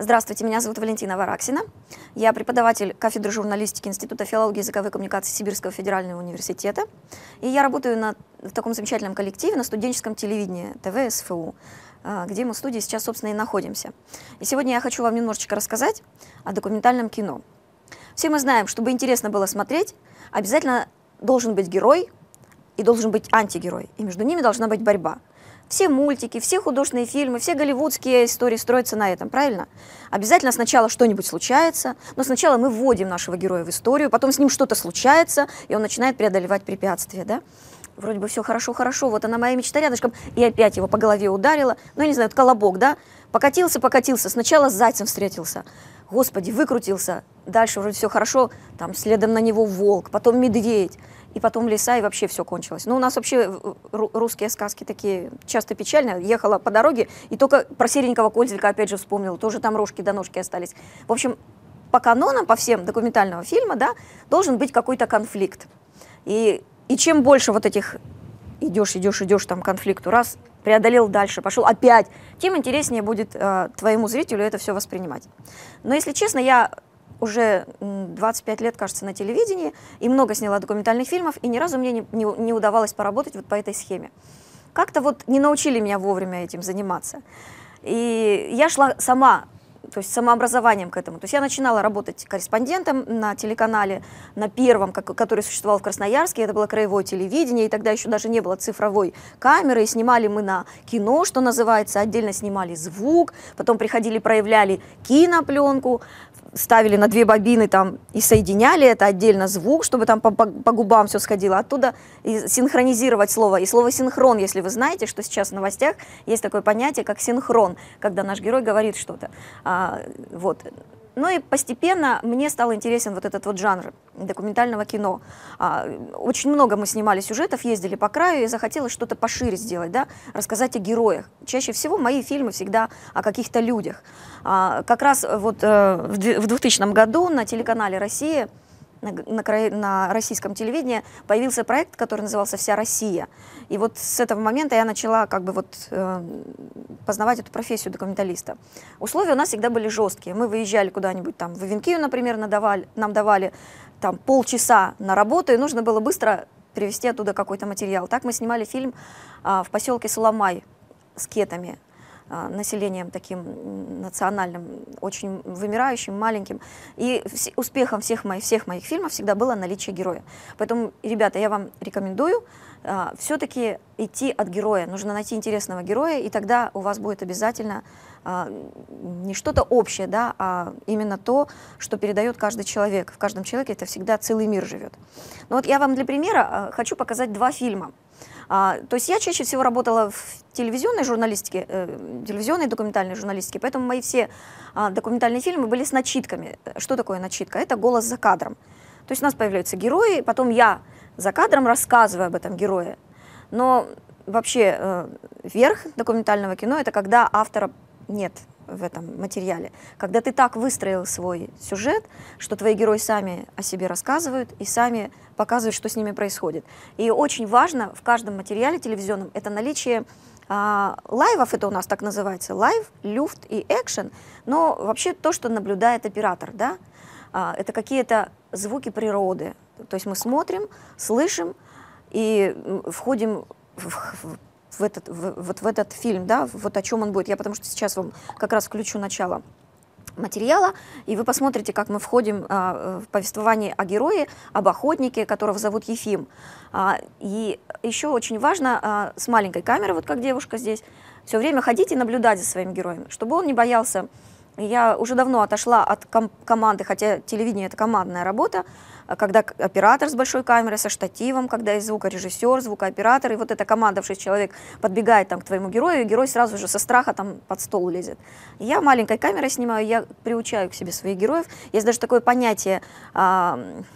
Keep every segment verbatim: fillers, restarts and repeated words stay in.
Здравствуйте, меня зовут Валентина Вараксина. Я преподаватель кафедры журналистики Института филологии и языковой коммуникации Сибирского федерального университета. И я работаю на, в таком замечательном коллективе на студенческом телевидении ТВ СФУ, где мы в студии сейчас, собственно, и находимся. И сегодня я хочу вам немножечко рассказать о документальном кино. Все мы знаем, чтобы интересно было смотреть, обязательно должен быть герой и должен быть антигерой, и между ними должна быть борьба. Все мультики, все художественные фильмы, все голливудские истории строятся на этом, правильно? Обязательно сначала что-нибудь случается, но сначала мы вводим нашего героя в историю, потом с ним что-то случается, и он начинает преодолевать препятствия, да? Вроде бы все хорошо-хорошо, вот она моя мечта рядышком, и опять его по голове ударила, ну, я не знаю, это колобок, да? Покатился, покатился, сначала с зайцем встретился, господи, выкрутился, дальше вроде все хорошо, там следом на него волк, потом медведь, и потом леса, и вообще все кончилось. Ну, у нас вообще русские сказки такие часто печальные. Ехала по дороге, и только про серенького козлика опять же вспомнила, тоже там рожки до ножки остались. В общем, по канонам, по всем документального фильма, да, должен быть какой-то конфликт. И, и чем больше вот этих идешь, идешь, идешь там конфликту, раз, преодолел дальше, пошел опять, тем интереснее будет э, твоему зрителю это все воспринимать. Но, если честно, я уже двадцать пять лет, кажется, на телевидении, и много сняла документальных фильмов, и ни разу мне не, не, не удавалось поработать вот по этой схеме. Как-то вот не научили меня вовремя этим заниматься. И я шла сама, то есть самообразованием к этому. То есть я начинала работать корреспондентом на телеканале, на первом, который существовал в Красноярске, это было краевое телевидение, и тогда еще даже не было цифровой камеры, и снимали мы на кино, что называется, отдельно снимали звук, потом приходили, проявляли кинопленку, ставили на две бобины там и соединяли это отдельно звук, чтобы там по, по, по губам все сходило. Оттуда и синхронизировать слово. И слово синхрон, если вы знаете, что сейчас в новостях есть такое понятие, как синхрон, когда наш герой говорит что-то. А, вот. Ну и постепенно мне стал интересен вот этот вот жанр документального кино. А, очень много мы снимали сюжетов, ездили по краю, и захотелось что-то пошире сделать, да, рассказать о героях. Чаще всего мои фильмы всегда о каких-то людях. А, как раз вот э, в двухтысячном году на телеканале «Россия», на, на, на российском телевидении появился проект, который назывался «Вся Россия». И вот с этого момента я начала как бы вот э, познавать эту профессию документалиста. Условия у нас всегда были жесткие. Мы выезжали куда-нибудь там в Ивенкию, например, надавали, нам давали там полчаса на работу, и нужно было быстро привезти оттуда какой-то материал. Так мы снимали фильм э, в поселке Суламай с кетами, населением таким национальным, очень вымирающим, маленьким. И успехом всех моих, всех моих фильмов всегда было наличие героя. Поэтому, ребята, я вам рекомендую а, все-таки идти от героя. Нужно найти интересного героя, и тогда у вас будет обязательно а, не что-то общее, да, а именно то, что передает каждый человек. В каждом человеке это всегда целый мир живет. Но вот я вам для примера а, хочу показать два фильма. А, то есть я чаще всего работала в телевизионной журналистике, э, телевизионной документальной журналистике, поэтому мои все а, документальные фильмы были с начитками. Что такое начитка? Это голос за кадром. То есть у нас появляются герои, потом я за кадром рассказываю об этом герое. Но вообще э, верх документального кино – это когда автора нет в этом материале. Когда ты так выстроил свой сюжет, что твои герои сами о себе рассказывают и сами показывают, что с ними происходит. И очень важно в каждом материале телевизионном это наличие а, лайвов, это у нас так называется, лайв, люфт и экшен, но вообще то, что наблюдает оператор, да, а, это какие-то звуки природы. То есть мы смотрим, слышим и входим в, в В этот, в, вот в этот фильм, да, вот о чем он будет. Я потому что сейчас вам как раз включу начало материала, и вы посмотрите, как мы входим а, в повествование о герое, об охотнике, которого зовут Ефим. А, и еще очень важно а, с маленькой камерой, вот как девушка здесь, все время ходить и наблюдать за своим героем, чтобы он не боялся. Я уже давно отошла от ком команды, хотя телевидение – это командная работа, когда оператор с большой камерой, со штативом, когда есть звукорежиссер, звукооператор, и вот эта команда в шесть человек подбегает там, к твоему герою, и герой сразу же со страха там, под стол лезет. Я маленькой камерой снимаю, я приучаю к себе своих героев. Есть даже такое понятие… А,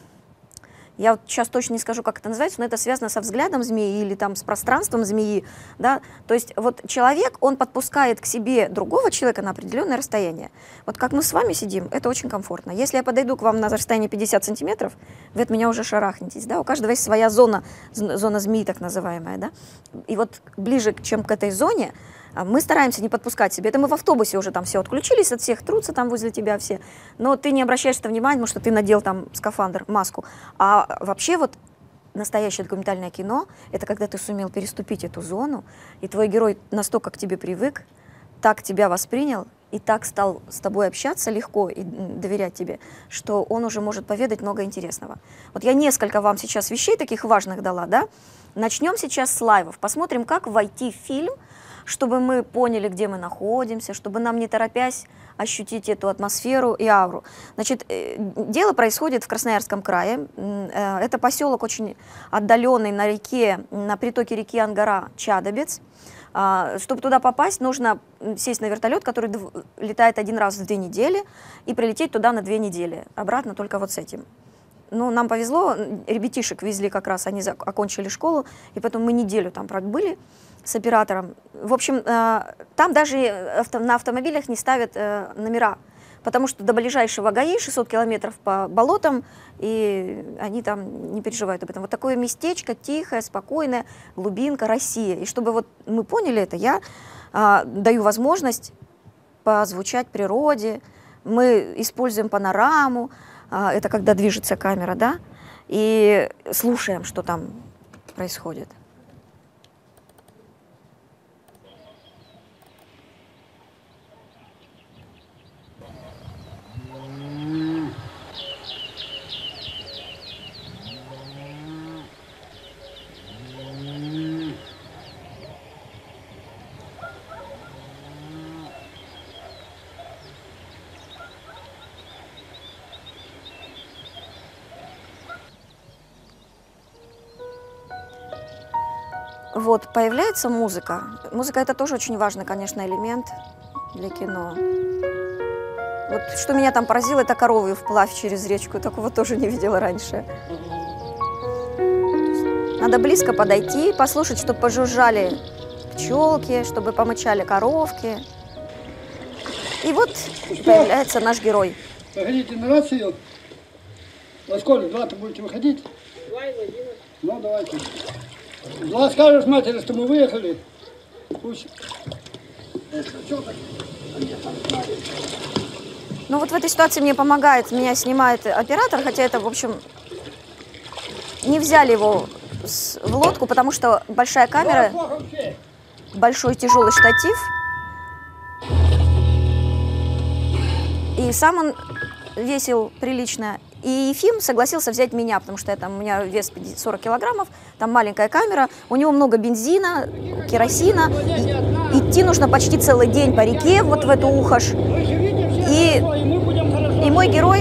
я вот сейчас точно не скажу, как это называется, но это связано со взглядом змеи или там с пространством змеи, да, то есть вот человек, он подпускает к себе другого человека на определенное расстояние. Вот как мы с вами сидим, это очень комфортно. Если я подойду к вам на расстояние пятьдесят сантиметров, вы от меня уже шарахнетесь, да, у каждого есть своя зона, зона змеи так называемая, да, и вот ближе, чем к этой зоне, Мы стараемся не подпускать себе. Это мы в автобусе уже там все отключились от всех, трутся там возле тебя все. Но ты не обращаешь на внимание, потому что ты надел там скафандр, маску. А вообще вот настоящее документальное кино — это когда ты сумел переступить эту зону, и твой герой настолько к тебе привык, так тебя воспринял, и так стал с тобой общаться легко и доверять тебе, что он уже может поведать много интересного. Вот я несколько вам сейчас вещей таких важных дала, да? Начнем сейчас с лайвов. Посмотрим, как войти в фильм, чтобы мы поняли, где мы находимся, чтобы нам, не торопясь, ощутить эту атмосферу и ауру. Значит, дело происходит в Красноярском крае. Это поселок очень отдаленный на реке, на притоке реки Ангара, Чадобец. Чтобы туда попасть, нужно сесть на вертолет, который летает один раз в две недели, и прилететь туда на две недели. Обратно только вот с этим. Ну, нам повезло, ребятишек везли как раз, они окончили школу, и поэтому мы неделю там пробыли с оператором. В общем, там даже на автомобилях не ставят номера, потому что до ближайшего ГАИ шестьсот километров по болотам, и они там не переживают об этом. Вот такое местечко, тихое, спокойное, глубинка, Россия. И чтобы вот мы поняли это, я даю возможность позвучать природе, мы используем панораму, это когда движется камера, да, и слушаем, что там происходит. Вот, появляется музыка. Музыка — это тоже очень важный, конечно, элемент для кино. Вот что меня там поразило, это коровы вплавь через речку. Такого тоже не видела раньше. Надо близко подойти, послушать, чтобы пожужжали пчелки, чтобы помычали коровки. И вот появляется наш герой. Выходите на рацию. Во сколько? Два-то будете выходить? Два и в один. Ну, давайте. Два скажешь матери, что мы выехали. Пусть. Ну вот в этой ситуации мне помогает, меня снимает оператор, хотя это, в общем, не взяли его с, в лодку, потому что большая камера, большой тяжелый штатив, и сам он весил прилично. И Ефим согласился взять меня, потому что я, там, у меня вес сорок килограммов, там маленькая камера, у него много бензина, керосина, и идти нужно почти целый день по реке, вот в эту Ухаш. И, и мой герой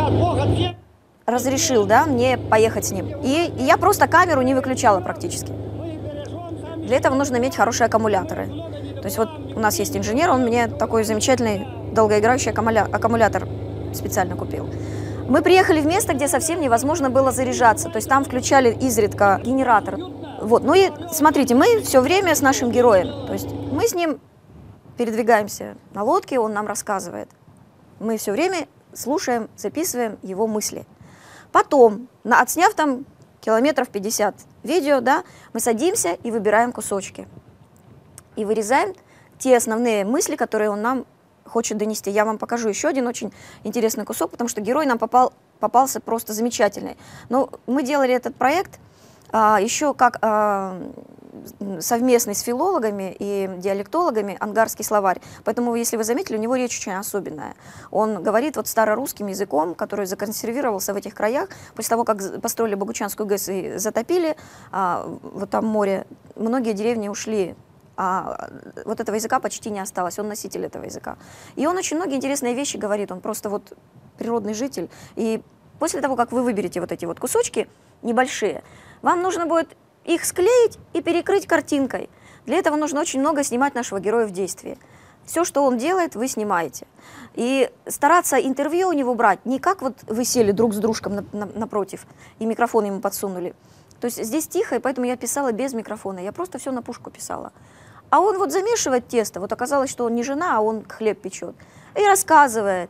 разрешил, да, мне поехать с ним. И, и я просто камеру не выключала практически. Для этого нужно иметь хорошие аккумуляторы. То есть вот у нас есть инженер, он мне такой замечательный долгоиграющий аккумуля аккумулятор специально купил. Мы приехали в место, где совсем невозможно было заряжаться, то есть там включали изредка генератор. Вот. Ну и смотрите, мы все время с нашим героем, то есть мы с ним передвигаемся на лодке, он нам рассказывает. Мы все время слушаем, записываем его мысли. Потом, отсняв там километров пятьдесят видео, да, мы садимся и выбираем кусочки. И вырезаем те основные мысли, которые он нам хочет донести. Я вам покажу еще один очень интересный кусок, потому что герой нам попал, попался просто замечательный. Но мы делали этот проект а, еще как а, совместный с филологами и диалектологами «Ангарский словарь». Поэтому, если вы заметили, у него речь очень особенная. Он говорит вот старорусским языком, который законсервировался в этих краях. После того, как построили Богучанскую ГЭС и затопили, а, вот там море, многие деревни ушли. А вот этого языка почти не осталось, он носитель этого языка. И он очень многие интересные вещи говорит, он просто вот природный житель. И после того, как вы выберете вот эти вот кусочки небольшие, вам нужно будет их склеить и перекрыть картинкой. Для этого нужно очень много снимать нашего героя в действии. Все, что он делает, вы снимаете. И стараться интервью у него брать не как вот вы сели друг с дружком на, на, напротив и микрофон ему подсунули. То есть здесь тихо, и поэтому я писала без микрофона, я просто все на пушку писала. А он вот замешивает тесто, вот оказалось, что он не жена, а он хлеб печет, и рассказывает.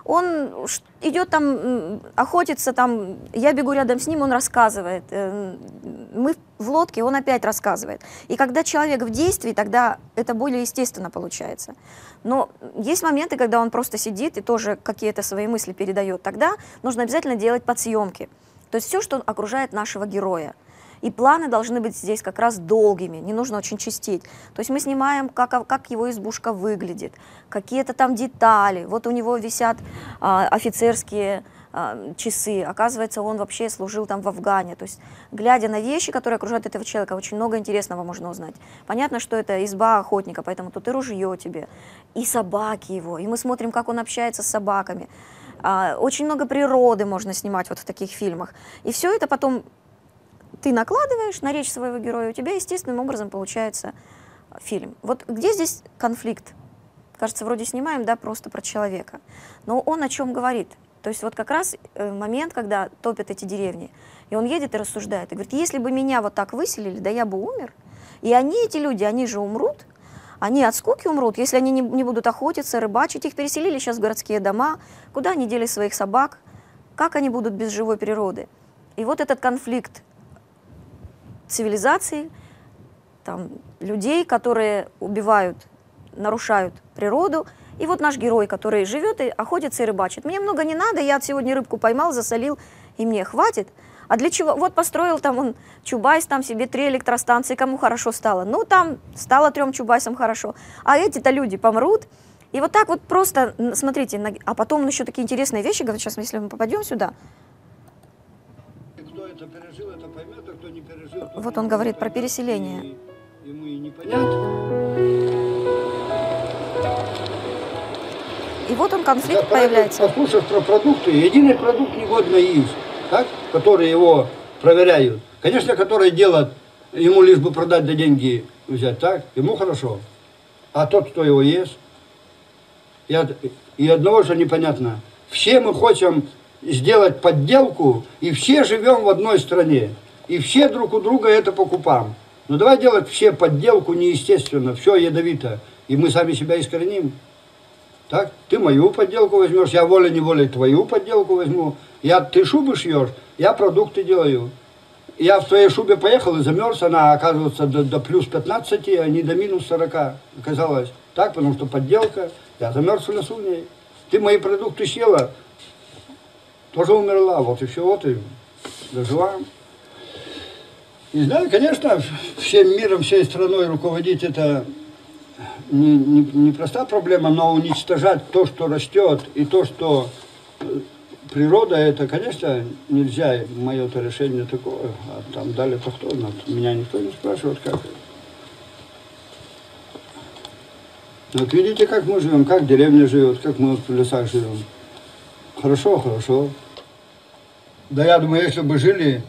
Он идет там, охотится там, я бегу рядом с ним, он рассказывает. Мы в лодке, он опять рассказывает. И когда человек в действии, тогда это более естественно получается. Но есть моменты, когда он просто сидит и тоже какие-то свои мысли передает. Тогда нужно обязательно делать подсъемки. То есть все, что окружает нашего героя. И планы должны быть здесь как раз долгими, не нужно очень чистить. То есть мы снимаем, как, как его избушка выглядит, какие-то там детали. Вот у него висят а, офицерские а, часы, оказывается, он вообще служил там в Афгане. То есть, глядя на вещи, которые окружают этого человека, очень много интересного можно узнать. Понятно, что это изба охотника, поэтому тут и ружье тебе, и собаки его, и мы смотрим, как он общается с собаками. А, очень много природы можно снимать вот в таких фильмах. И все это потом ты накладываешь на речь своего героя, у тебя естественным образом получается фильм. Вот где здесь конфликт? Кажется, вроде снимаем, да, просто про человека. Но он о чем говорит? То есть вот как раз момент, когда топят эти деревни, и он едет и рассуждает, и говорит, если бы меня вот так выселили, да я бы умер. И они, эти люди, они же умрут, они от скуки умрут, если они не, не будут охотиться, рыбачить. Их переселили сейчас в городские дома, куда они дели своих собак, как они будут без живой природы? И вот этот конфликт цивилизации, там, людей, которые убивают, нарушают природу. И вот наш герой, который живет и охотится и рыбачит. Мне много не надо, я сегодня рыбку поймал, засолил, и мне хватит. А для чего? Вот построил там он Чубайс, там себе три электростанции, кому хорошо стало? Ну, там стало трем Чубайсам хорошо. А эти-то люди помрут. И вот так вот просто, смотрите, а потом он еще такие интересные вещи говорит, сейчас, если мы попадем сюда. Кто это пережил, это поймет, а кто не пережил, вот он говорит про переселение. И, ему и не понять. И вот он, конфликт да, появляется. Послушав про продукты, единый продукт негодно есть, так? Которые его проверяют. Конечно, которые делают, ему лишь бы продать, да деньги взять, так? Ему хорошо. А тот, кто его ест, и, и одного же непонятно. Все мы хотим сделать подделку, и все живем в одной стране. И все друг у друга это покупаем. Но давай делать все подделку неестественно, все ядовито. И мы сами себя искореним. Так? Ты мою подделку возьмешь, я волей-неволей твою подделку возьму. Я, ты шубы шьешь, я продукты делаю. Я в твоей шубе поехал и замерз, она оказывается до, до плюс пятнадцати, а не до минус сорока. Оказалось так, потому что подделка. Я замерз в лесу в ней. Ты мои продукты съела, тоже умерла. Вот и все, вот и дожила. Не знаю, конечно, всем миром, всей страной руководить это не, не, не простая проблема, но уничтожать то, что растет, и то, что природа, это, конечно, нельзя. Мое-то решение такое. А там далее-то кто знает. Меня никто не спрашивает, как. Вот видите, как мы живем, как деревня живет, как мы в лесах живем. Хорошо, хорошо. Да я думаю, если бы жили,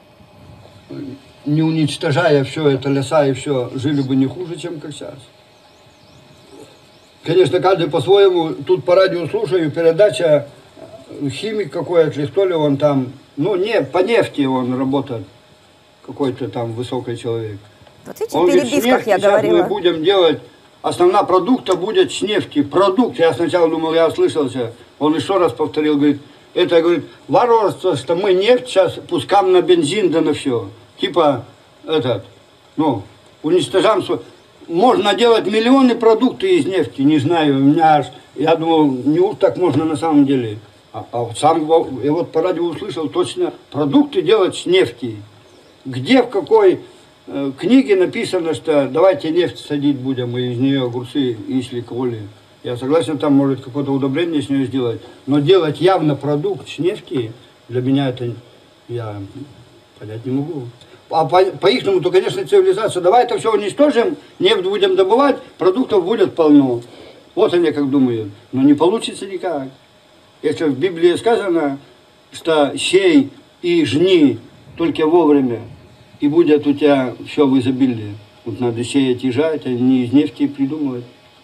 не уничтожая все это, леса и все, жили бы не хуже, чем как сейчас. Конечно, каждый по-своему, тут по радио слушаю, передача, химик какой-то, или кто ли он там, ну не, по нефти он работает, какой-то там высокий человек. Вот видите, он в перебивках я говорила. Мы будем делать, основная продукта будет с нефти. Продукт, я сначала думал, я услышался, он еще раз повторил, говорит, это, говорит, воровство, что мы нефть сейчас пускаем на бензин, да на все. Типа, этот, ну, уничтожаем. Можно делать миллионы продуктов из нефти, не знаю, у меня аж, я думал, неужто так можно на самом деле. А, а сам, я вот по радио услышал точно, продукты делать с нефти. Где, в какой э, книге написано, что давайте нефть садить будем, и из нее огурцы, если коли. Я согласен, там может какое-то удобрение с нее сделать, но делать явно продукт с нефти, для меня это, я понять не могу. А по, по ихнему, то, конечно, цивилизация, давай это все уничтожим, нефть будем добывать, продуктов будет полно. Вот они как думают. Но не получится никак. Если в Библии сказано, что сей и жни только вовремя, и будет у тебя все в изобилии. Вот надо сеять и жать, а не из нефти придумывать.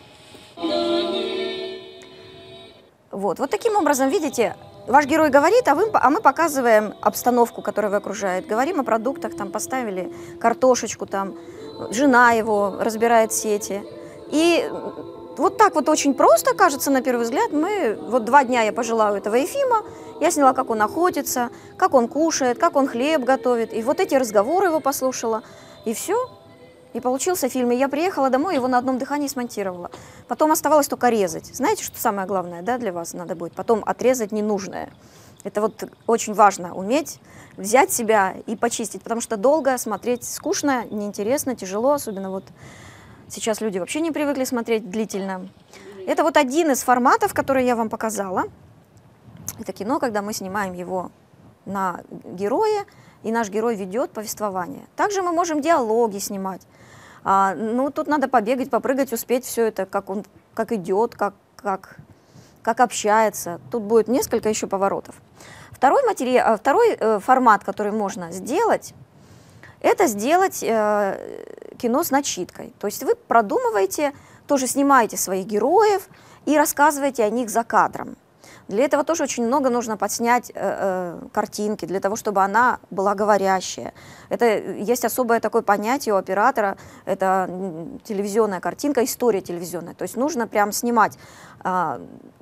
Вот, вот таким образом, видите, ваш герой говорит, а, вы, а мы показываем обстановку, которая его окружает. Говорим о продуктах, там поставили картошечку, там жена его разбирает сети. И вот так вот очень просто, кажется, на первый взгляд. Мы, вот два дня я пожила у этого Ефима, я сняла, как он охотится, как он кушает, как он хлеб готовит. И вот эти разговоры его послушала, и все. И получился фильм. И я приехала домой, его на одном дыхании смонтировала. Потом оставалось только резать. Знаете, что самое главное, да, для вас надо будет? Потом отрезать ненужное. Это вот очень важно, уметь взять себя и почистить, потому что долго смотреть скучно, неинтересно, тяжело, особенно вот сейчас люди вообще не привыкли смотреть длительно. Это вот один из форматов, который я вам показала. Это кино, когда мы снимаем его на героя, и наш герой ведет повествование. Также мы можем диалоги снимать. А, ну, тут надо побегать, попрыгать, успеть все это, как он, как идет, как, как, как общается. Тут будет несколько еще поворотов. Второй, матери... Второй э, формат, который можно сделать, это сделать э, кино с начиткой. То есть вы продумываете, тоже снимаете своих героев и рассказываете о них за кадром. Для этого тоже очень много нужно подснять э, э, картинки, для того, чтобы она была говорящая. Это есть особое такое понятие у оператора, это телевизионная картинка, история телевизионная. То есть нужно прям снимать э,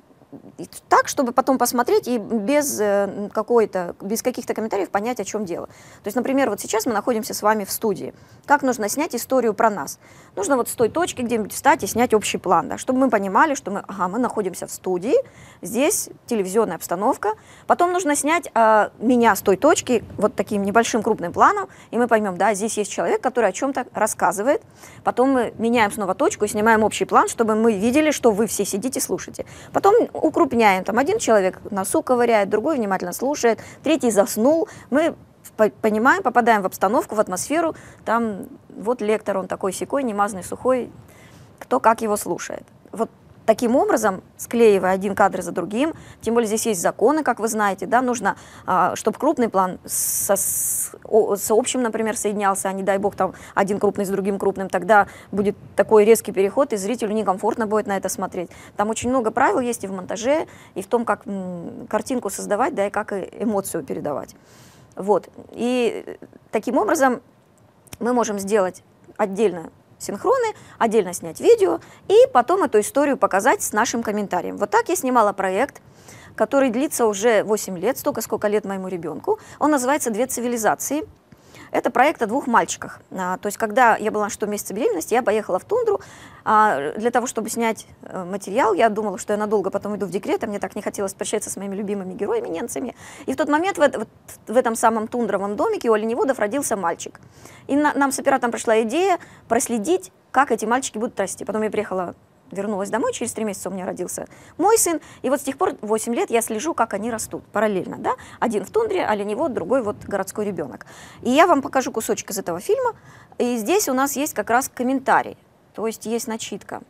так, чтобы потом посмотреть и без, э, какой-то, без каких-то комментариев понять, о чем дело. То есть, например, вот сейчас мы находимся с вами в студии. Как нужно снять историю про нас? Нужно вот с той точки где-нибудь встать и снять общий план, да, чтобы мы понимали, что мы, ага, мы находимся в студии, здесь телевизионная обстановка. Потом нужно снять э, меня с той точки вот таким небольшим крупным планом, и мы поймем, да, здесь есть человек, который о чем-то рассказывает. Потом мы меняем снова точку и снимаем общий план, чтобы мы видели, что вы все сидите и слушаете. Потом укрупняем, там один человек носу ковыряет, другой внимательно слушает, третий заснул. Мы понимаем, попадаем в обстановку, в атмосферу, там вот лектор, он такой-сякой, немазный, сухой, кто как его слушает. Вот таким образом, склеивая один кадр за другим, тем более здесь есть законы, как вы знаете, да, нужно, чтобы крупный план со, с, с общим, например, соединялся, а не дай бог там один крупный с другим крупным, тогда будет такой резкий переход, и зрителю некомфортно будет на это смотреть. Там очень много правил есть и в монтаже, и в том, как м, картинку создавать, да, и как эмоцию передавать. Вот. И таким образом мы можем сделать отдельно синхроны, отдельно снять видео и потом эту историю показать с нашим комментарием. Вот так я снимала проект, который длится уже восемь лет, столько, сколько лет моему ребенку. Он называется «Две цивилизации». Это проект о двух мальчиках. А, то есть, когда я была на шестом месяце беременности, я поехала в тундру а, для того, чтобы снять а, материал. Я думала, что я надолго потом иду в декрет, а мне так не хотелось прощаться с моими любимыми героями, немцами. И в тот момент в, в, в этом самом тундровом домике у оленеводов родился мальчик. И на, нам с оператором пришла идея проследить, как эти мальчики будут расти. Потом я приехала, вернулась домой, через три месяца у меня родился мой сын, и вот с тех пор восемь лет я слежу, как они растут параллельно, да? Один в тундре, оленевод, другой вот городской ребенок. И я вам покажу кусочек из этого фильма, и здесь у нас есть как раз комментарий, то есть есть начитка.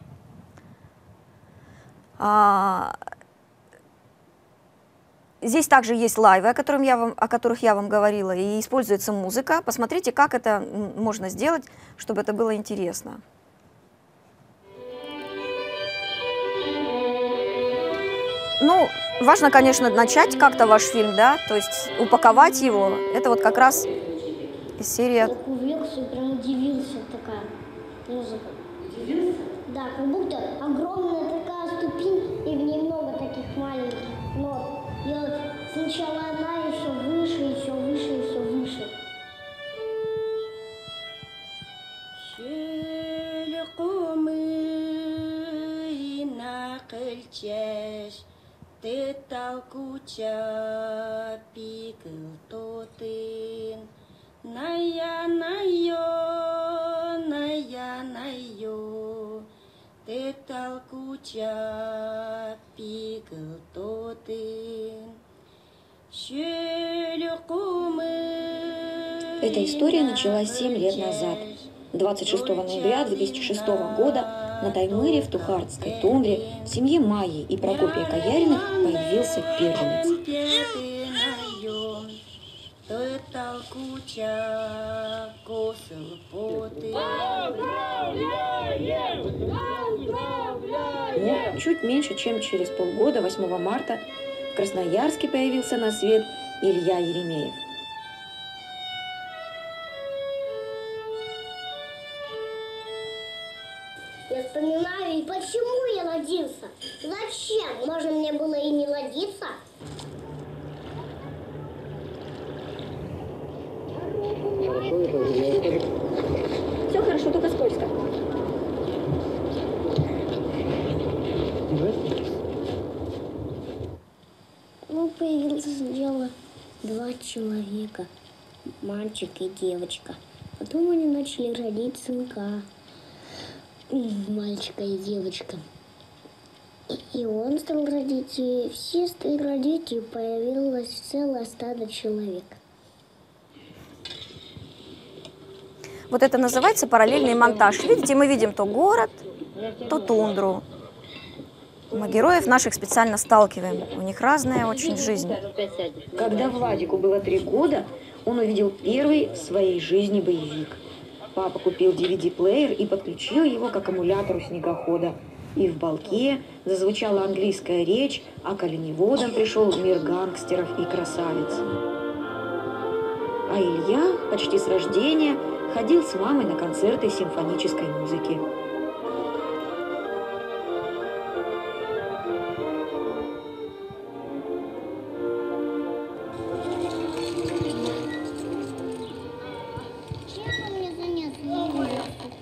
А... Здесь также есть лайвы, о, котором я вам, о которых я вам говорила, и используется музыка. Посмотрите, как это можно сделать, чтобы это было интересно. Ну, важно, конечно, начать как-то ваш фильм, да, то есть упаковать его. Это вот как раз из серии... Так увлекся, прям удивился, такая музыка. Удивился? Да, как будто огромная такая ступень, и в ней много таких маленьких нот. И вот сначала одна, и все выше, и все выше, и все выше. Ты толкуча пикл тотын, ная найо, ная найо. Ты толкуча пикл тотын, Эта история началась семь лет назад, двадцать шестого ноября две тысячи шестого года. На Таймыре в Тухардской тундре в семье Майи и Прокопия Каяриных появился первенец. Но чуть меньше, чем через полгода, восьмого марта, в Красноярске появился на свет Илья Еремеев. Я я вспоминаю, и почему я родился. Зачем? Можно мне было и не родиться. Все хорошо, только скользко. Ну, появилось дело два человека, мальчик и девочка. Потом они начали родить сынка, мальчика и девочка. И он стал родить, и все стали родить, и появилось целое стадо человек. Вот это называется параллельный монтаж. Видите, мы видим то город, то тундру. Мы героев наших специально сталкиваем. У них разная очень жизнь. Когда Владику было три года, он увидел первый в своей жизни боевик. Папа купил ди ви ди-плеер и подключил его к аккумулятору снегохода. И в балке зазвучала английская речь, а к оленеводам пришел мир гангстеров и красавиц. А Илья почти с рождения ходил с мамой на концерты симфонической музыки. Чем мне заняться?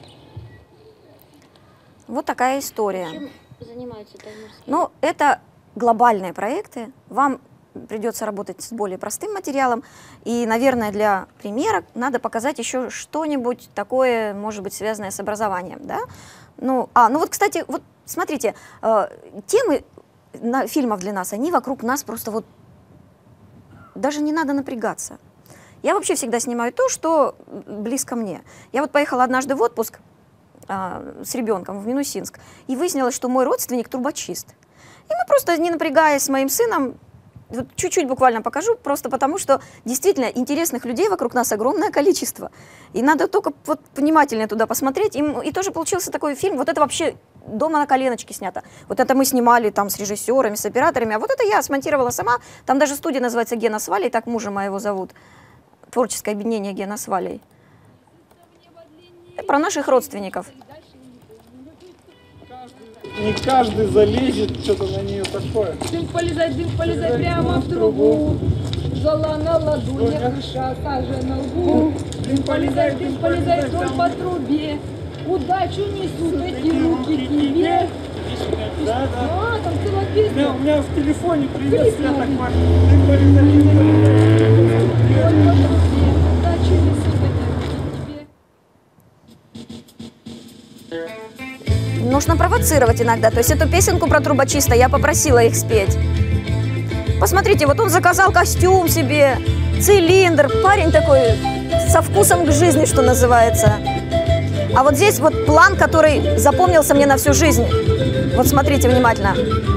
Вот такая история. Чем занимаются таймерские? Но это глобальные проекты. Вам придется работать с более простым материалом. И, наверное, для примера надо показать еще что-нибудь такое, может быть, связанное с образованием. Да? Ну, а, ну вот, кстати, вот смотрите, э, темы на, фильмов для нас, они вокруг нас просто вот даже не надо напрягаться. Я вообще всегда снимаю то, что близко мне. Я вот поехала однажды в отпуск э, с ребенком в Минусинск, и выяснилось, что мой родственник трубочист. И мы просто, не напрягаясь с моим сыном, вот чуть-чуть буквально покажу, просто потому что действительно интересных людей вокруг нас огромное количество. И надо только вот внимательно туда посмотреть. И, и тоже получился такой фильм, вот это вообще дома на коленочке снято. Вот это мы снимали там с режиссерами, с операторами, а вот это я смонтировала сама. Там даже студия называется «Гена с Валей», так мужа моего зовут. Творческое объединение «Гена с Валей». Про наших родственников. Не каждый залезет, что-то на нее такое. Дым полезай, дым полезай прямо в трубу. Зола на ладонях, крыша сажа на лбу. Дым полезай, дым полезай, соль по трубе. Удачу несут эти руки тебе. Да, да. А, там целая У меня, песня. у меня в телефоне привет, Клип я так новый. машу. Дым полезай, дым полезай. Соль по трубе. Удачу несут эти руки тебе. Нужно провоцировать иногда. То есть эту песенку про трубочиста я попросила их спеть. Посмотрите, вот он заказал костюм себе, цилиндр. Парень такой со вкусом к жизни, что называется. А вот здесь вот план, который запомнился мне на всю жизнь. Вот смотрите внимательно.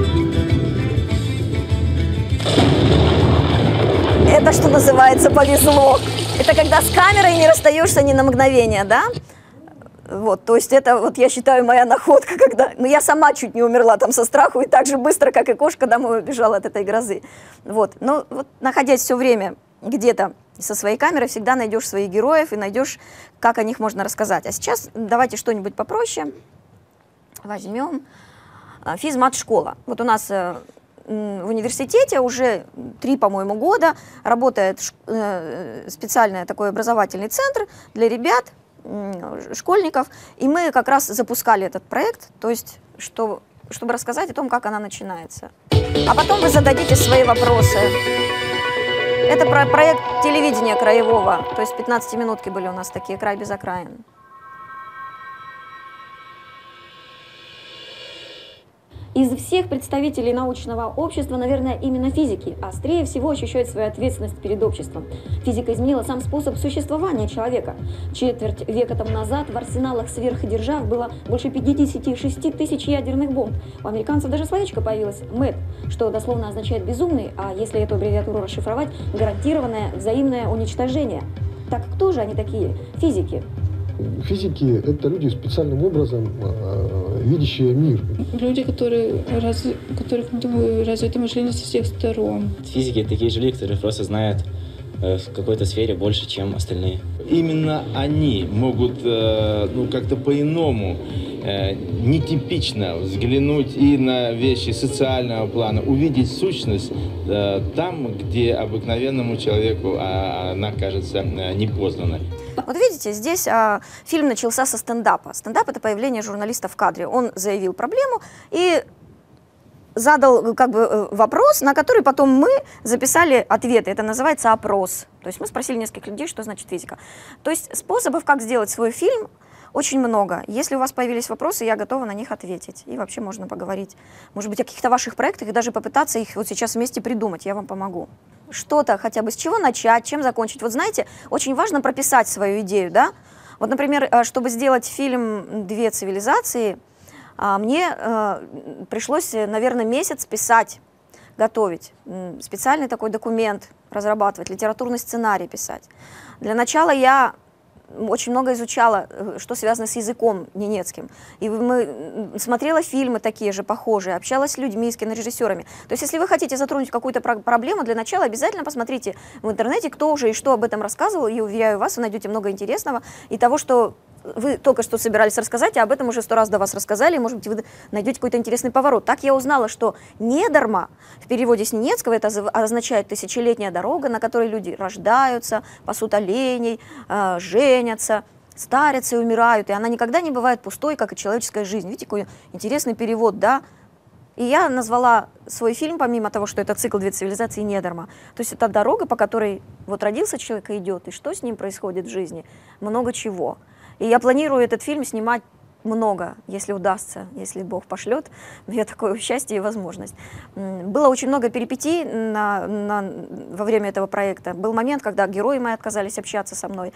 Это, что называется, повезло. Это когда с камерой не расстаешься ни на мгновение, да? Вот, то есть это, вот я считаю, моя находка, когда... Ну, я сама чуть не умерла там со страху, и так же быстро, как и кошка, домой убежала от этой грозы. Вот, но вот, находясь все время где-то со своей камерой, всегда найдешь своих героев и найдешь, как о них можно рассказать. А сейчас давайте что-нибудь попроще. Возьмем физмат-школа. Вот у нас в университете уже три, по-моему, года работает специальный такой образовательный центр для ребят, школьников, и мы как раз запускали этот проект, то есть, что, чтобы рассказать о том, как она начинается. А потом вы зададите свои вопросы. Это про проект телевидения краевого, то есть пятнадцатиминутки были у нас такие, край без окраин. Из всех представителей научного общества, наверное, именно физики острее всего ощущают свою ответственность перед обществом. Физика изменила сам способ существования человека. Четверть века тому назад в арсеналах сверхдержав было больше пятидесяти шести тысяч ядерных бомб. У американцев даже словечко появилось «мэп», что дословно означает «безумный», а если эту аббревиатуру расшифровать, гарантированное взаимное уничтожение. Так кто же они такие? Физики. Физики – это люди специальным образом э, видящие мир. Люди, которые раз, у которых развито мышление со всех сторон. Физики – такие же люди, которые просто знают э, в какой-то сфере больше, чем остальные. Именно они могут э, ну, как-то по-иному, э, нетипично взглянуть и на вещи социального плана, увидеть сущность э, там, где обыкновенному человеку а, она кажется э, непознанной. Вот видите, здесь а, фильм начался со стендапа. Стендап — это появление журналиста в кадре. Он заявил проблему и задал как бы вопрос, на который потом мы записали ответы. Это называется опрос. То есть мы спросили нескольких людей, что значит физика. То есть способов, как сделать свой фильм, очень много. Если у вас появились вопросы, я готова на них ответить. И вообще можно поговорить, может быть, о каких-то ваших проектах и даже попытаться их вот сейчас вместе придумать. Я вам помогу. Что-то хотя бы с чего начать, чем закончить. Вот знаете, очень важно прописать свою идею, да? Вот, например, чтобы сделать фильм «Две цивилизации», мне пришлось, наверное, месяц писать, готовить, специальный такой документ разрабатывать, литературный сценарий писать. Для начала я очень много изучала, что связано с языком ненецким. И мы смотрела фильмы такие же, похожие, общалась с людьми, с кинорежиссерами. То есть, если вы хотите затронуть какую-то про проблему, для начала обязательно посмотрите в интернете, кто уже и что об этом рассказывал, и, уверяю вас, вы найдете много интересного и того, что вы только что собирались рассказать, а об этом уже сто раз до вас рассказали, и, может быть, вы найдете какой-то интересный поворот. Так я узнала, что «недарма» в переводе с ненецкого это означает «тысячелетняя дорога», на которой люди рождаются, пасут оленей, э, женятся, старятся и умирают, и она никогда не бывает пустой, как и человеческая жизнь. Видите, какой интересный перевод, да? И я назвала свой фильм, помимо того, что это цикл «Две цивилизации», «недарма». То есть это дорога, по которой вот родился человек и идет, и что с ним происходит в жизни, много чего. И я планирую этот фильм снимать много, если удастся, если Бог пошлет мне такое счастье и возможность. Было очень много перипетий на, на, во время этого проекта. Был момент, когда герои мои отказались общаться со мной.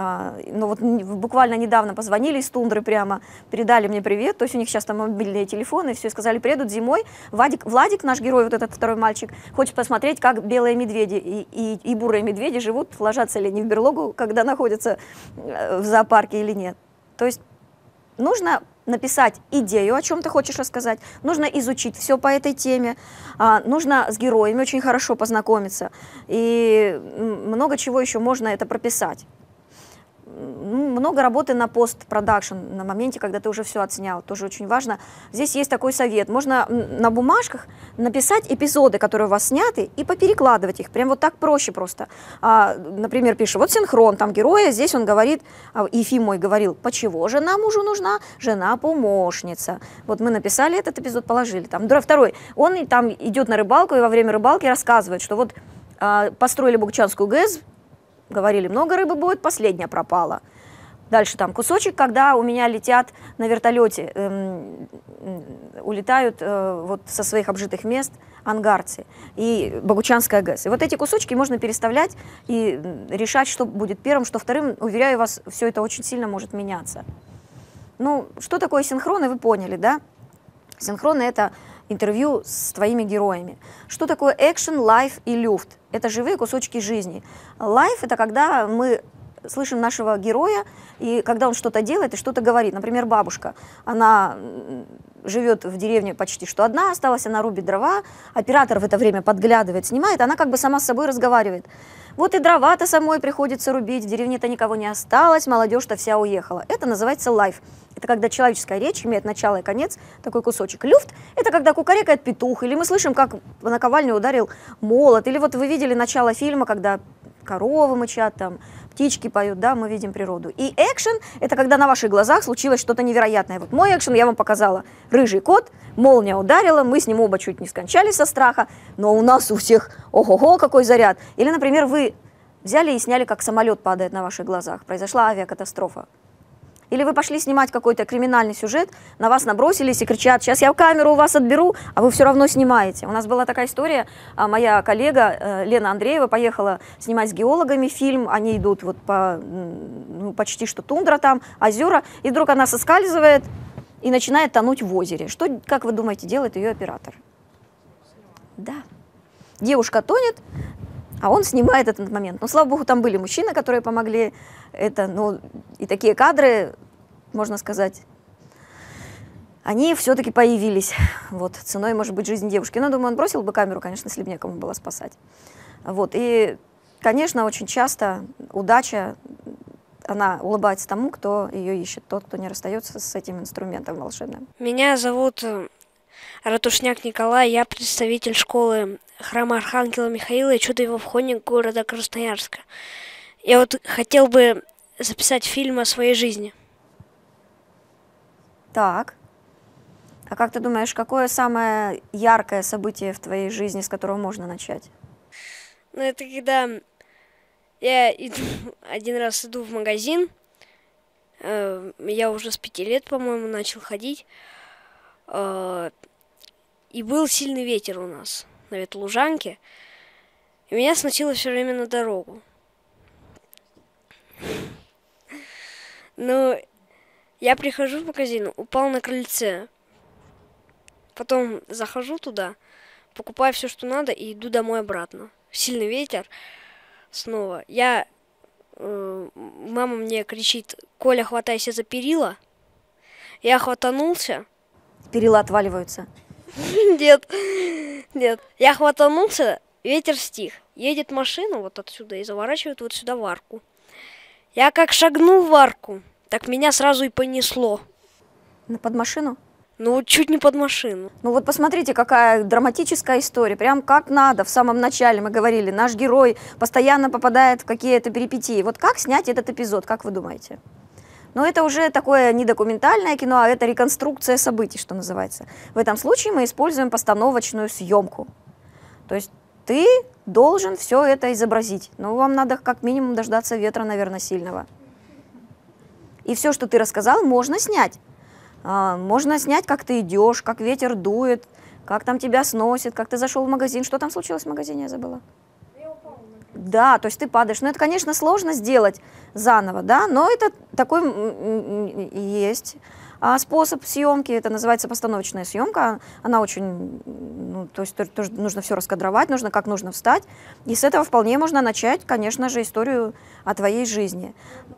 Но вот буквально недавно позвонили из тундры прямо, передали мне привет. То есть у них сейчас там мобильные телефоны, все, сказали, приедут зимой. Владик, Владик, наш герой, вот этот второй мальчик, хочет посмотреть, как белые медведи и, и, и бурые медведи живут, ложатся ли они в берлогу, когда находятся в зоопарке или нет. То есть нужно написать идею, о чем ты хочешь рассказать, нужно изучить все по этой теме, а, нужно с героями очень хорошо познакомиться, и много чего еще можно это прописать. Много работы на постпродакшн, на моменте, когда ты уже все отснял, тоже очень важно. Здесь есть такой совет, можно на бумажках написать эпизоды, которые у вас сняты, и поперекладывать их, прям вот так проще просто. А, например, пишу, вот синхрон, там героя, здесь он говорит, Ефим мой говорил, почему жена мужу нужна? Жена-помощница. Вот мы написали этот эпизод, положили. Там второй, он там идет на рыбалку, и во время рыбалки рассказывает, что вот а, построили Богучанскую ГЭС, говорили, много рыбы будет, последняя пропала. Дальше там кусочек, когда у меня летят на вертолете, эм, улетают э, вот со своих обжитых мест ангарцы и Богучанская ГЭС. И вот эти кусочки можно переставлять и решать, что будет первым, что вторым. Уверяю вас, все это очень сильно может меняться. Ну, что такое синхроны, вы поняли, да? Синхроны — это интервью с твоими героями. Что такое экшен, лайф и люфт? Это живые кусочки жизни. Лайф — это когда мы слышим нашего героя, и когда он что-то делает и что-то говорит. Например, бабушка, она живет в деревне почти что одна, осталась, она рубит дрова, оператор в это время подглядывает, снимает, она как бы сама с собой разговаривает. Вот и дрова-то самой приходится рубить, в деревне-то никого не осталось, молодежь-то вся уехала. Это называется лайф. Это когда человеческая речь имеет начало и конец, такой кусочек. Люфт — это когда кукарекает петух, или мы слышим, как на наковальню ударил молот, или вот вы видели начало фильма, когда коровы мычат, там, птички поют, да, мы видим природу. И экшен — это когда на ваших глазах случилось что-то невероятное. Вот мой экшен я вам показала. Рыжий кот, молния ударила, мы с ним оба чуть не скончались со страха, но у нас у всех ого-го, какой заряд. Или, например, вы взяли и сняли, как самолет падает на ваших глазах, произошла авиакатастрофа. Или вы пошли снимать какой-то криминальный сюжет, на вас набросились и кричат, сейчас я камеру у вас отберу, а вы все равно снимаете. У нас была такая история, моя коллега Лена Андреева поехала снимать с геологами фильм, они идут вот по, ну, почти что тундра там, озера, и вдруг она соскальзывает и начинает тонуть в озере. Что, как вы думаете, делает ее оператор? Да. Девушка тонет, а он снимает этот момент. Но, слава богу, там были мужчины, которые помогли. Это, ну, и такие кадры, можно сказать, они все-таки появились. Вот, ценой, может быть, жизни девушки. Но, думаю, он бросил бы камеру, конечно, если бы некому было спасать. Вот, и конечно, очень часто удача, она улыбается тому, кто ее ищет, тот, кто не расстается с этим инструментом волшебным. Меня зовут Ратушняк Николай, я представитель школы храма Архангела Михаила и чудо-вовхоник города Красноярска. Я вот хотел бы записать фильм о своей жизни. Так. А как ты думаешь, какое самое яркое событие в твоей жизни, с которого можно начать? Ну, это когда я иду, один раз иду в магазин, э, я уже с пяти лет, по-моему, начал ходить, э, и был сильный ветер у нас на ветлужанке, и меня сносило все время на дорогу. Но я прихожу в магазин, упал на крыльце. Потом захожу туда, покупаю все, что надо, и иду домой обратно. Сильный ветер снова. Я, э, мама мне кричит: «Коля, хватайся за перила». Я хватанулся. Перила отваливаются. Нет, нет. Я хватанулся, ветер стих. Едет машина вот отсюда и заворачивает вот сюда в арку. Я как шагнул в арку, так меня сразу и понесло. Под машину? Ну, чуть не под машину. Ну вот посмотрите, какая драматическая история. Прям как надо. В самом начале мы говорили, наш герой постоянно попадает в какие-то перипетии. Вот как снять этот эпизод, как вы думаете? Но это уже такое не документальное кино, а это реконструкция событий, что называется. В этом случае мы используем постановочную съемку. То есть ты должен все это изобразить. Но вам надо как минимум дождаться ветра, наверное, сильного. И все, что ты рассказал, можно снять. А, можно снять, как ты идешь, как ветер дует, как там тебя сносит, как ты зашел в магазин. Что там случилось в магазине, я забыла? Да, то есть ты падаешь. Но это, конечно, сложно сделать заново, да, но это такой есть способ съемки, это называется постановочная съемка. Она очень, ну, то есть тоже нужно все раскадровать, нужно как нужно встать. И с этого вполне можно начать, конечно же, историю о твоей жизни.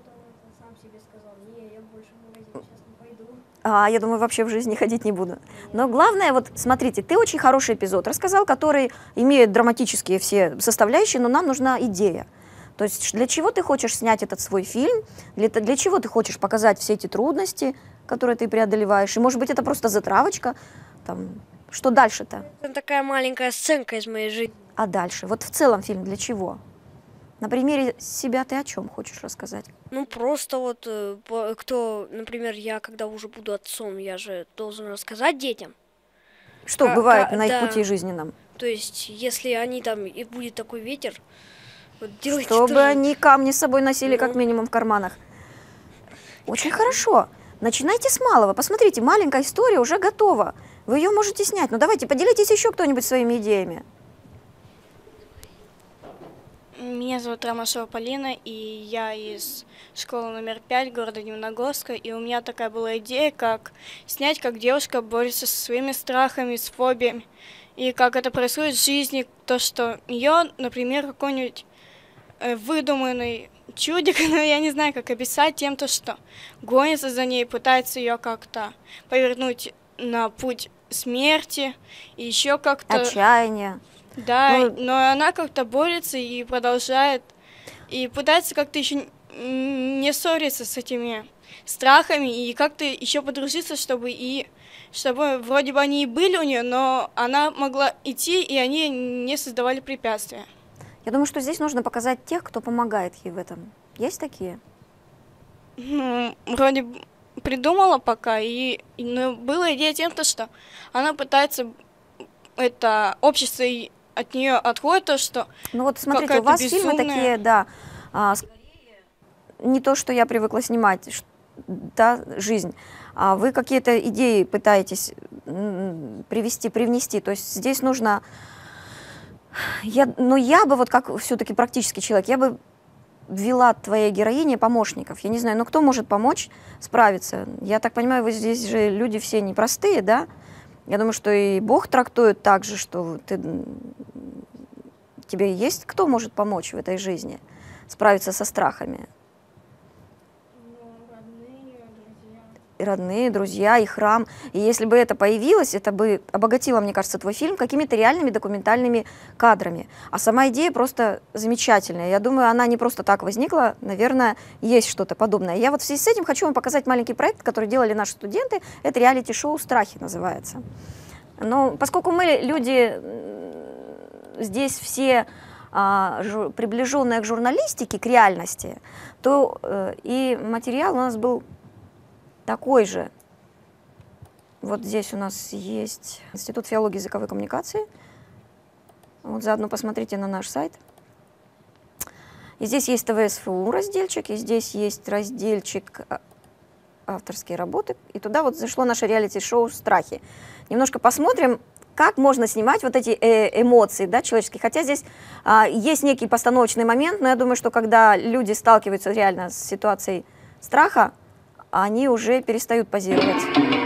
А, я думаю, вообще в жизни ходить не буду. Но главное, вот смотрите, ты очень хороший эпизод рассказал, который имеет драматические все составляющие, но нам нужна идея. То есть для чего ты хочешь снять этот свой фильм, для, для чего ты хочешь показать все эти трудности, которые ты преодолеваешь, и может быть это просто затравочка, там, что дальше-то? Это такая маленькая сценка из моей жизни. А дальше? Вот в целом фильм для чего? На примере себя ты о чем хочешь рассказать? Ну, просто вот, кто, например, я, когда уже буду отцом, я же должен рассказать детям. Что а, бывает а, на их да, пути жизненном? То есть, если они там, и будет такой ветер, вот делайте Чтобы тоже. они камни с собой носили, ну. как минимум, в карманах. Очень хорошо. Начинайте с малого. Посмотрите, маленькая история уже готова. Вы ее можете снять. Ну, давайте, поделитесь еще кто-нибудь своими идеями. Меня зовут Ромашова Полина, и я из школы номер пять города Дивногорска. И у меня такая была идея, как снять, как девушка борется со своими страхами, с фобиями. И как это происходит в жизни, то, что ее, например, какой-нибудь э, выдуманный чудик, но я не знаю, как описать тем, то, что гонится за ней, пытается ее как-то повернуть на путь смерти, и еще как-то... Отчаяние. Да, ну... но она как-то борется и продолжает, и пытается как-то еще не ссориться с этими страхами, и как-то еще подружиться, чтобы и чтобы вроде бы они и были у нее, но она могла идти, и они не создавали препятствия. Я думаю, что здесь нужно показать тех, кто помогает ей в этом. Есть такие? Ну, вроде придумала пока, и, и ну, была идея тем, то, что она пытается, это общество от нее отходит, то, что ну вот смотрите, у вас безумная... фильмы такие, да, а, скорее не то, что я привыкла снимать, да, жизнь, а вы какие-то идеи пытаетесь привести, привнести, то есть здесь нужно, я, ну я бы вот как все-таки практический человек, я бы ввела твоей героине помощников, я не знаю, ну кто может помочь справиться, я так понимаю, вы здесь же люди все непростые, да? Я думаю, что и Бог трактует так же, что ты, тебе есть кто может помочь в этой жизни, справиться со страхами? Ну, родные, друзья. и родные, друзья, и храм. И если бы это появилось, это бы обогатило, мне кажется, твой фильм какими-то реальными документальными кадрами. А сама идея просто замечательная. Я думаю, она не просто так возникла, наверное, есть что-то подобное. Я вот в связи с этим хочу вам показать маленький проект, который делали наши студенты. Это реалити-шоу «Страхи» называется. Но поскольку мы люди здесь все а, жу, приближенные к журналистике, к реальности, то э, и материал у нас был такой же. Вот здесь у нас есть Институт филологии и языковой коммуникации. Вот заодно посмотрите на наш сайт. И здесь есть ТВ-СФУ разделчик, и здесь есть разделчик авторские работы. И туда вот зашло наше реалити-шоу «Страхи». Немножко посмотрим, как можно снимать вот эти э эмоции, да, человеческие. Хотя здесь а, есть некий постановочный момент, но я думаю, что когда люди сталкиваются реально с ситуацией страха, они уже перестают позировать.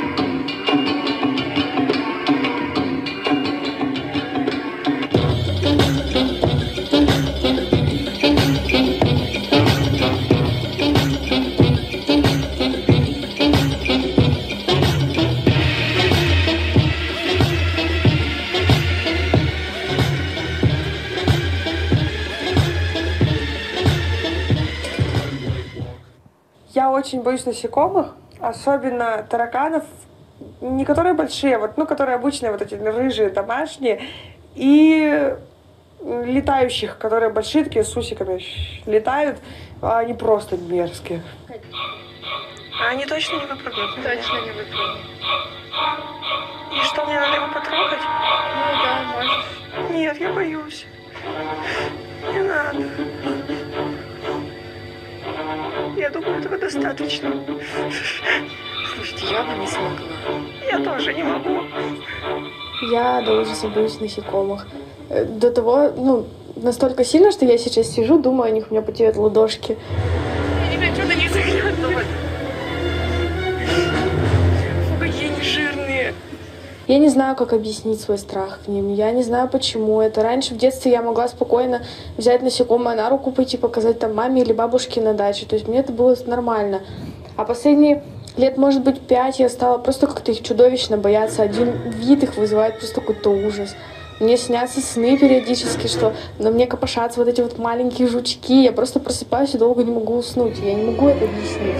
Я очень боюсь насекомых, особенно тараканов, не которые большие, вот, ну, которые обычные, вот эти рыжие, домашние, и летающих, которые большие, такие с усиками летают, а они просто мерзкие. А они точно не выпрыгнут? Точно не выпрыгнут. И что, мне надо его потрогать? Ну да, можешь. Нет, я боюсь. Не надо. Я думаю, этого достаточно. Слушайте, я бы не смогла. Я тоже не могу. Я до ужаса боюсь насекомых. До того, ну, настолько сильно, что я сейчас сижу, думаю о них, у меня потеют ладошки. Я не хочу на них заглядывать. Фу, какие они жирные. Я не знаю, как объяснить свой страх к ним. Я не знаю, почему это. Раньше в детстве я могла спокойно взять насекомое на руку, пойти показать там маме или бабушке на даче. То есть мне это было нормально. А последние лет, может быть, пять я стала просто как-то их чудовищно бояться. Один вид их вызывает просто какой-то ужас. Мне снятся сны периодически, что на мне копошатся вот эти вот маленькие жучки. Я просто просыпаюсь и долго не могу уснуть. Я не могу это объяснить.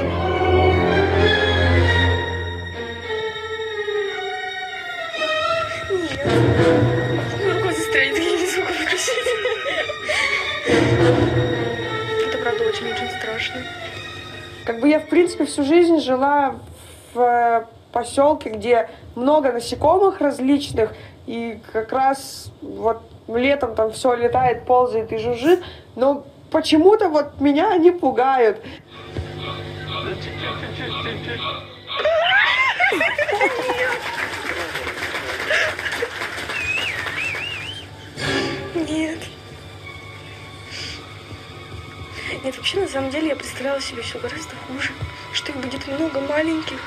Это правда очень-очень страшно. Как бы я, в принципе, всю жизнь жила в поселке, где много насекомых различных, и как раз вот летом там все летает, ползает и жужжит, но почему-то вот меня они пугают. Нет. Нет, вообще, на самом деле, я представляла себе все гораздо хуже, что их будет много маленьких.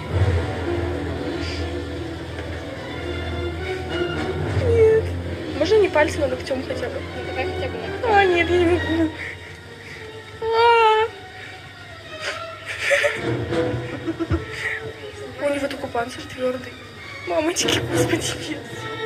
Нет. Можно не пальцем, а ногтем хотя бы? Ну, давай хотя бы ногтем. А, нет, я не могу. У него только панцирь твердый. Мамочки, господи, нет.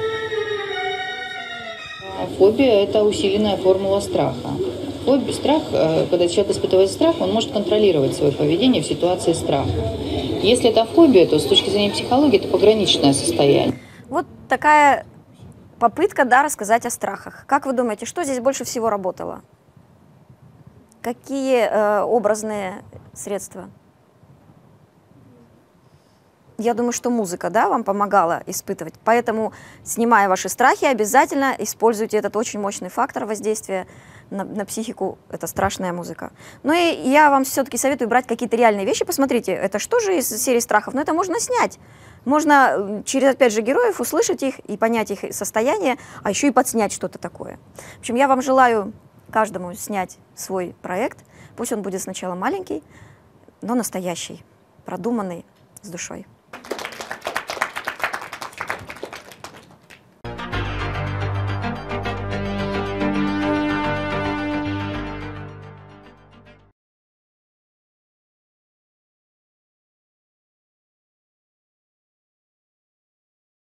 Фобия – это усиленная формула страха. Фобия, страх, когда человек испытывает страх, он может контролировать свое поведение в ситуации страха. Если это фобия, то с точки зрения психологии это пограничное состояние. Вот такая попытка, да, рассказать о страхах. Как вы думаете, что здесь больше всего работало? Какие э, образные средства? Я думаю, что музыка, да, вам помогала испытывать. Поэтому, снимая ваши страхи, обязательно используйте этот очень мощный фактор воздействия на, на психику. Это страшная музыка. Ну и я вам все-таки советую брать какие-то реальные вещи. Посмотрите, это что же из серии страхов? Ну это можно снять. Можно через, опять же, героев услышать их и понять их состояние, а еще и подснять что-то такое. В общем, я вам желаю каждому снять свой проект. Пусть он будет сначала маленький, но настоящий, продуманный, с душой.